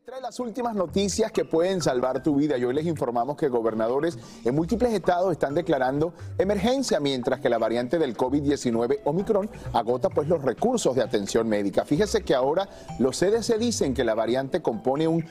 Trae las últimas noticias que pueden salvar tu vida y hoy les informamos que gobernadores en múltiples estados están declarando emergencia mientras que la variante del COVID-19 Omicron agota pues los recursos de atención médica. Fíjese que ahora los CDC dicen que la variante compone un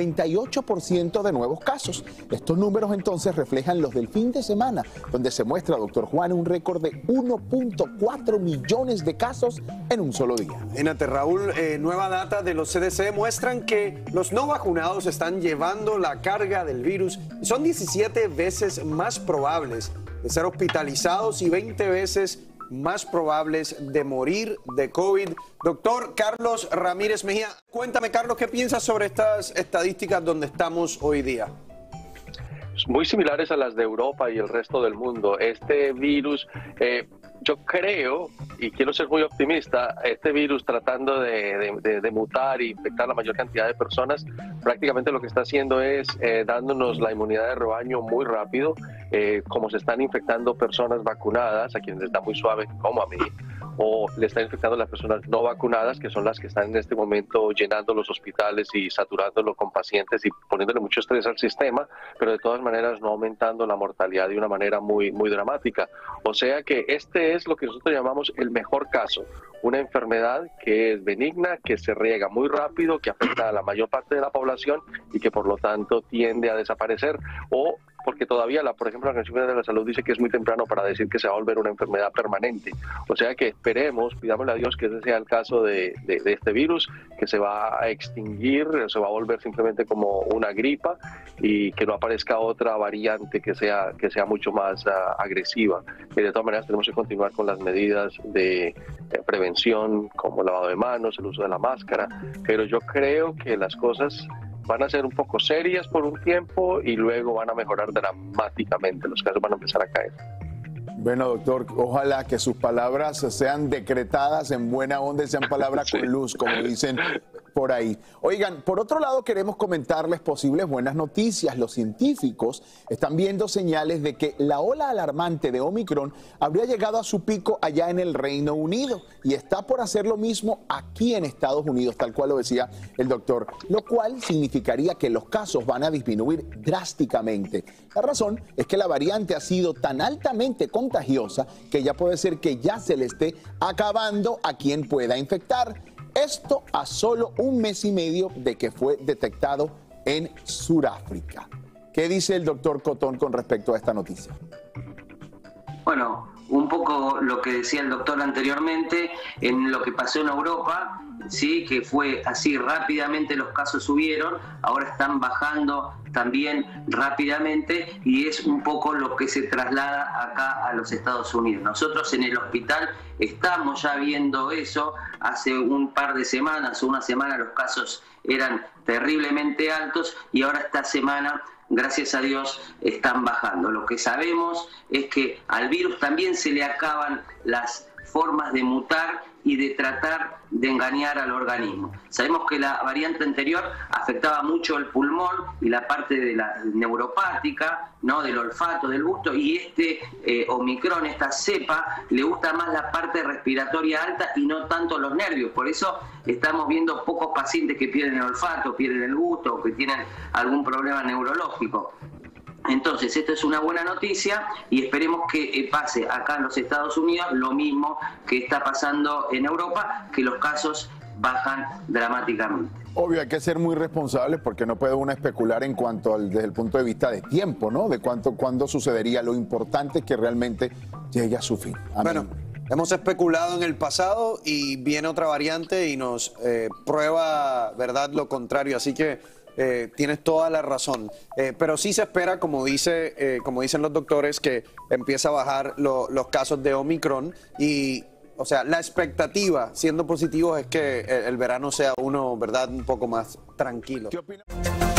98% de nuevos casos. Estos números entonces reflejan los del fin de semana, donde se muestra, doctor Juan, un récord de 1.4 millones de casos en un solo día. Imagínate, Raúl, nueva data de los CDC muestran que los no vacunados están llevando la carga del virus y son 17 veces más probables de ser hospitalizados y 20 veces más probables de morir de COVID. Doctor Carlos Ramírez Mejía, cuéntame, Carlos, ¿qué piensas sobre estas estadísticas donde estamos hoy día? Muy similares a las de Europa y el resto del mundo. Este virus, yo creo, y quiero ser muy optimista, este virus tratando de mutar e infectar a la mayor cantidad de personas, prácticamente lo que está haciendo es dándonos la inmunidad de rebaño muy rápido, como se están infectando personas vacunadas, a quienes les da muy suave, como a mí, o le están infectando a las personas no vacunadas, que son las que están en este momento llenando los hospitales y saturándolo con pacientes y poniéndole mucho estrés al sistema, pero de todas maneras no aumentando la mortalidad de una manera muy dramática. O sea que este es lo que nosotros llamamos el mejor caso, una enfermedad que es benigna, que se riega muy rápido, que afecta a la mayor parte de la población y que por lo tanto tiende a desaparecer, o porque todavía, por ejemplo, la Organización Mundial de la Salud dice que es muy temprano para decir que se va a volver una enfermedad permanente. O sea que esperemos, pidámosle a Dios que ese sea el caso de este virus, que se va a extinguir, se va a volver simplemente como una gripa y que no aparezca otra variante que sea mucho más agresiva. Y de todas maneras tenemos que continuar con las medidas de prevención, como el lavado de manos, el uso de la máscara, pero yo creo que las cosas van a ser un poco serias por un tiempo y luego van a mejorar dramáticamente, los casos van a empezar a caer. Bueno, doctor, ojalá que sus palabras sean decretadas en buena onda y sean palabras con luz, como dicen por ahí. Oigan, por otro lado queremos comentarles posibles buenas noticias. Los científicos están viendo señales de que la ola alarmante de Omicron habría llegado a su pico allá en el Reino Unido y está por hacer lo mismo aquí en Estados Unidos, tal cual lo decía el doctor, lo cual significaría que los casos van a disminuir drásticamente. La razón es que la variante ha sido tan altamente contagiosa que ya puede ser que ya se le esté acabando a quien pueda infectar. Esto a solo un mes y medio de que fue detectado en Sudáfrica. ¿Qué dice el doctor Cotón con respecto a esta noticia? Bueno, un poco lo que decía el doctor anteriormente, en lo que pasó en Europa, sí, que fue así, rápidamente los casos subieron, ahora están bajando también rápidamente y es un poco lo que se traslada acá a los Estados Unidos. Nosotros en el hospital estamos ya viendo eso. Hace un par de semanas o una semana los casos eran terriblemente altos y ahora esta semana, gracias a Dios, están bajando. Lo que sabemos es que al virus también se le acaban las formas de mutar y de tratar de engañar al organismo. Sabemos que la variante anterior afectaba mucho el pulmón y la parte de la neuropática, ¿no?, del olfato, del gusto, y este Omicron, esta cepa, le gusta más la parte respiratoria alta y no tanto los nervios. Por eso estamos viendo pocos pacientes que pierden el olfato, pierden el gusto o que tienen algún problema neurológico. Entonces, esto es una buena noticia y esperemos que pase acá en los Estados Unidos lo mismo que está pasando en Europa, que los casos bajan dramáticamente. Obvio, hay que ser muy responsables porque no puede uno especular en cuanto desde el punto de vista de tiempo, ¿no? De cuándo sucedería. Lo importante es que realmente llegue a su fin. Amén. Bueno, hemos especulado en el pasado y viene otra variante y nos prueba, ¿verdad?, lo contrario. Así que tienes toda la razón. Pero sí se espera, como dicen los doctores, que empieza a bajar los casos de Omicron y, o sea, la expectativa, siendo positivos, es que el verano sea uno, ¿verdad?, un poco más tranquilo. ¿Qué opinas?